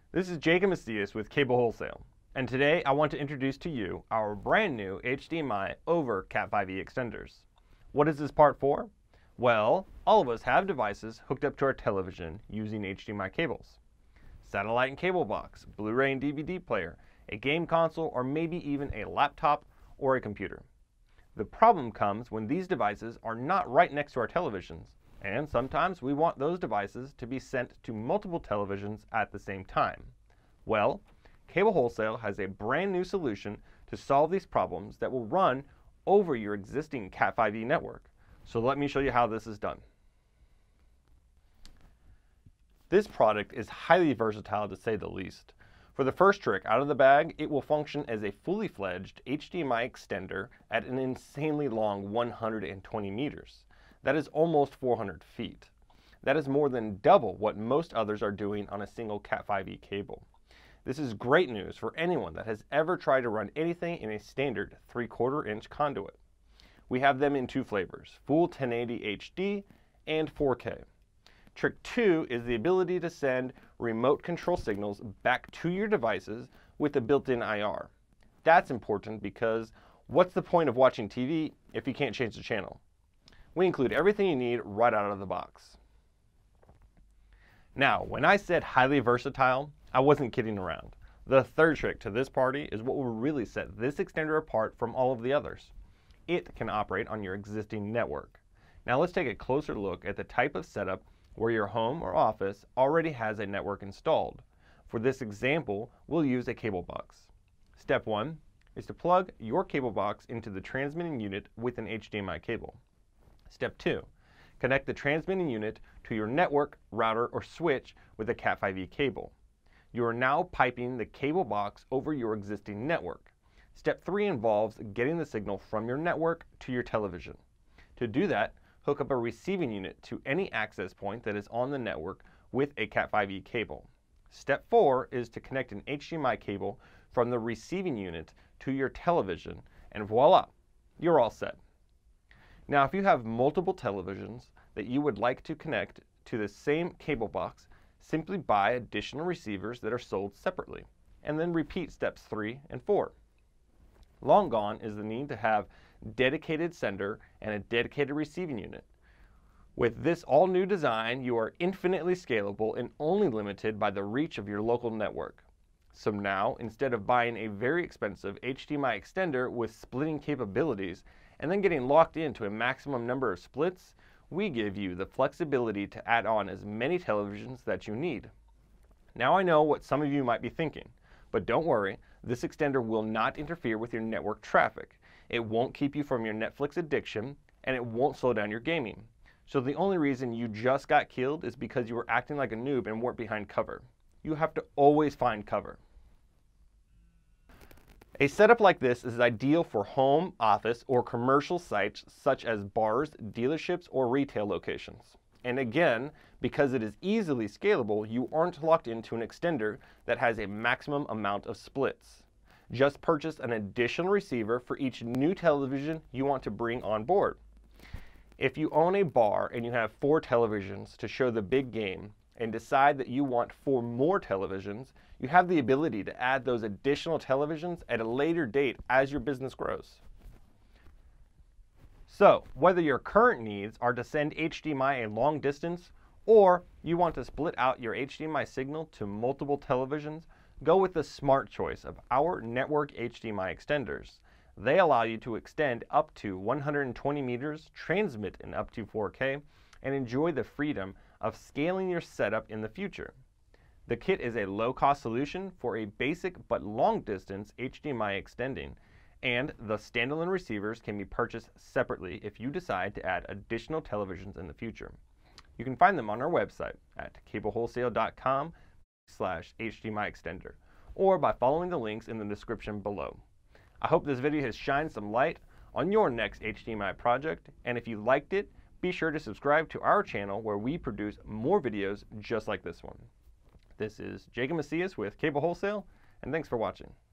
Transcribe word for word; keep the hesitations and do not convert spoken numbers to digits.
This is Jacob Macias with Cable Wholesale, and today I want to introduce to you our brand new H D M I over Cat five E extenders. What is this part for? Well, all of us have devices hooked up to our television using H D M I cables. Satellite and cable box, Blu-ray and D V D player, a game console, or maybe even a laptop or a computer. The problem comes when these devices are not right next to our televisions, and sometimes we want those devices to be sent to multiple televisions at the same time. Well, Cable Wholesale has a brand new solution to solve these problems that will run over your existing Cat five E network. So let me show you how this is done. This product is highly versatile, to say the least. For the first trick out of the bag, it will function as a fully fledged H D M I extender at an insanely long one hundred twenty meters. That is almost four hundred feet. That is more than double what most others are doing on a single Cat five E cable. This is great news for anyone that has ever tried to run anything in a standard three quarter inch conduit. We have them in two flavors, full ten eighty H D and four K. Trick two is the ability to send remote control signals back to your devices with a built-in I R. That's important because what's the point of watching T V if you can't change the channel? We include everything you need right out of the box. Now, when I said highly versatile, I wasn't kidding around. The third trick to this party is what will really set this extender apart from all of the others. It can operate on your existing network. Now let's take a closer look at the type of setup where your home or office already has a network installed. For this example, we'll use a cable box. Step one is to plug your cable box into the transmitting unit with an H D M I cable. Step two, connect the transmitting unit to your network, router, or switch with a Cat five E cable. You are now piping the cable box over your existing network. Step three involves getting the signal from your network to your television. To do that, hook up a receiving unit to any access point that is on the network with a Cat five E cable. Step four is to connect an H D M I cable from the receiving unit to your television, and voila, you're all set. Now, if you have multiple televisions that you would like to connect to the same cable box, simply buy additional receivers that are sold separately, and then repeat steps three and four. Long gone is the need to have dedicated sender and a dedicated receiving unit. With this all-new design, you are infinitely scalable and only limited by the reach of your local network. So now, instead of buying a very expensive H D M I extender with splitting capabilities and then getting locked into a maximum number of splits, we give you the flexibility to add on as many televisions that you need. Now I know what some of you might be thinking, but don't worry, this extender will not interfere with your network traffic. It won't keep you from your Netflix addiction, and it won't slow down your gaming. So the only reason you just got killed is because you were acting like a noob and weren't behind cover. You have to always find cover. A setup like this is ideal for home, office, or commercial sites such as bars, dealerships, or retail locations. And again, because it is easily scalable, you aren't locked into an extender that has a maximum amount of splits. Just purchase an additional receiver for each new television you want to bring on board. If you own a bar and you have four televisions to show the big game and decide that you want four more televisions, you have the ability to add those additional televisions at a later date as your business grows. So, whether your current needs are to send H D M I a long distance, or you want to split out your H D M I signal to multiple televisions, go with the smart choice of our network H D M I extenders. They allow you to extend up to one hundred twenty meters, transmit in up to four K, and enjoy the freedom of scaling your setup in the future. The kit is a low-cost solution for a basic but long-distance H D M I extending, and the standalone receivers can be purchased separately if you decide to add additional televisions in the future. You can find them on our website at Cable Wholesale dot com slash H D M I extender, or by following the links in the description below. I hope this video has shined some light on your next H D M I project, and if you liked it, be sure to subscribe to our channel where we produce more videos just like this one. This is Jacob Macias with Cable Wholesale, and thanks for watching.